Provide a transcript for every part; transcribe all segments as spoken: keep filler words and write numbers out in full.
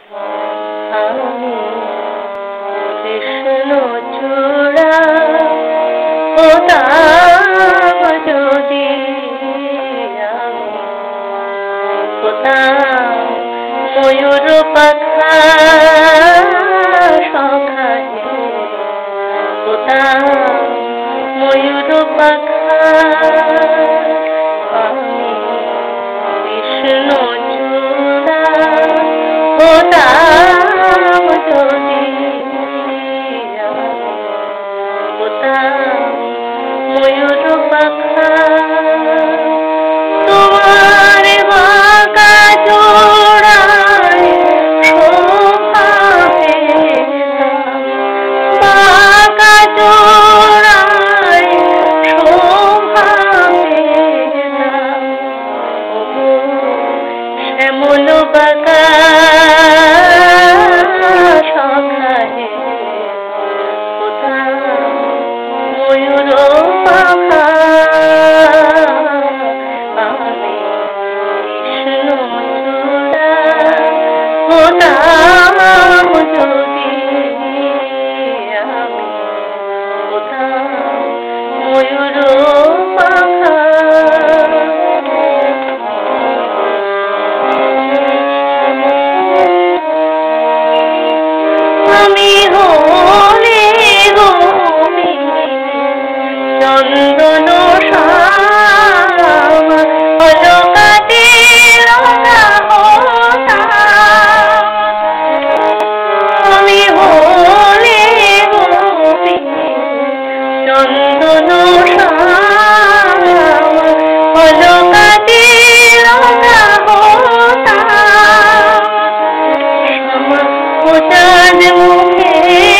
আমি কৃষ্ণচূড়া হতাম যদি, আমি হতাম ময়ূর পাখা সখাহে, হতাম ময়ূর পাখা। আমি কৃষ্ণচূড়া হতাম যদি, আমি হতাম ময়ূর পাখা। তোমার বাঁকা চূড়ায় শোভা পেতাম, বাঁকা চূড়ায় শোভা পেতাম। ওগো শ্যামল বাঁকা সখাহে, হতাম ময়ূর পাখা। আমি কৃষ্ণচূড়া হতাম যদি, আমি হতাম ময়ূর পাখা। আমি হলে গোপিনী চন্দন শ্যাম, অলকাতে রঙা হতাম। আমি হলে গোপিনী চন্দন শ্যাম, অলকাতে রঙা হতাম। শ্যামাচাঁদ মুখে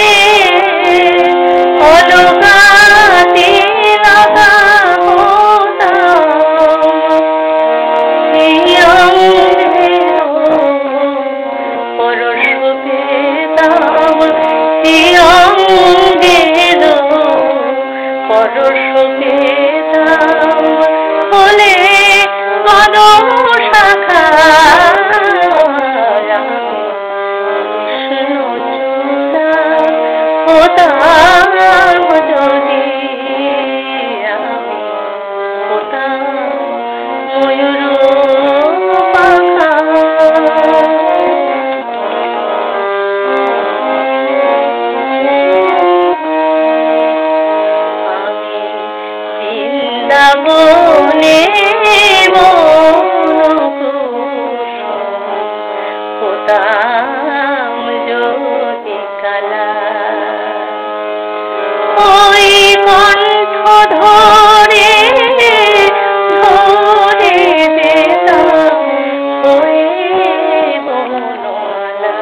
অলকাতে লাগা হতাম। এই অঙ্গেরও পরশ পেতাম, এই অঙ্গেরও পরশ পেতাম। হলে কদম শাখা, কৃষ্ণচূড়া হতাম যদি, আমি হতাম ময়ূর পাখা। আমি বৃন্দাবনে বনকুসুম হতাম যদি কালা। ওই কণ্ঠ ধরে ধরে যেতাম ওই বনমালা।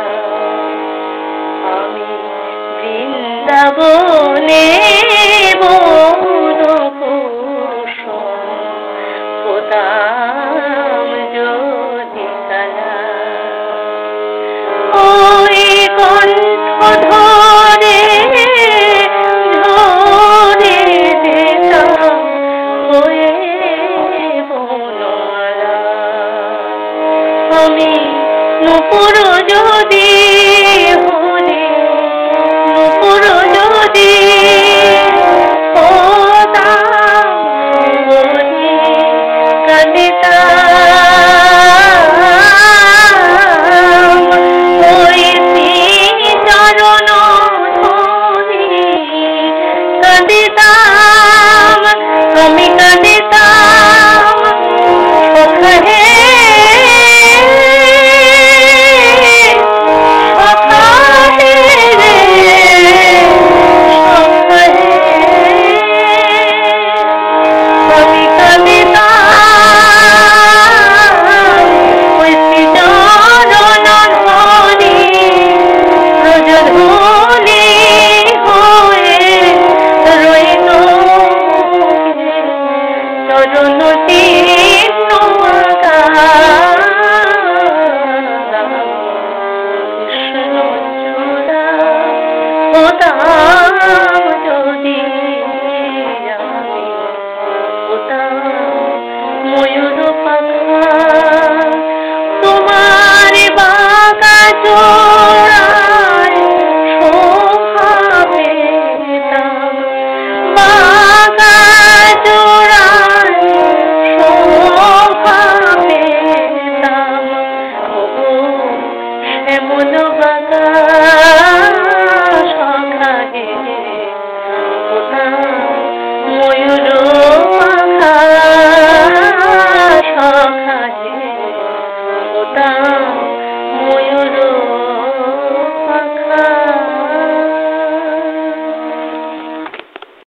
আমি বৃন্দাবনে বনকুসুম হতাম যদি কালা। ওই কণ্ঠ ধরে ধরে যেতাম ওই বনমালা। আমি নূপুর যদি হলে, নূপুর যদি হতাম যদি, কাঁদিতাম ওই শ্রীচরণ ধরি, কাঁদিতাম আমি কাঁদিতাম সখাহে, সখা চোর